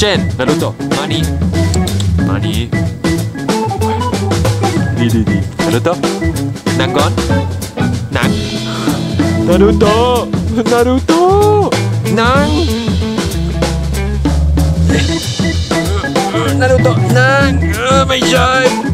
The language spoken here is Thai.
เจนนารูโตะมานี่มานี่ดีนารูโตะนั่งก่อนนั่งนารูโตะนั่งนารูโตะนั่งไม่ใช่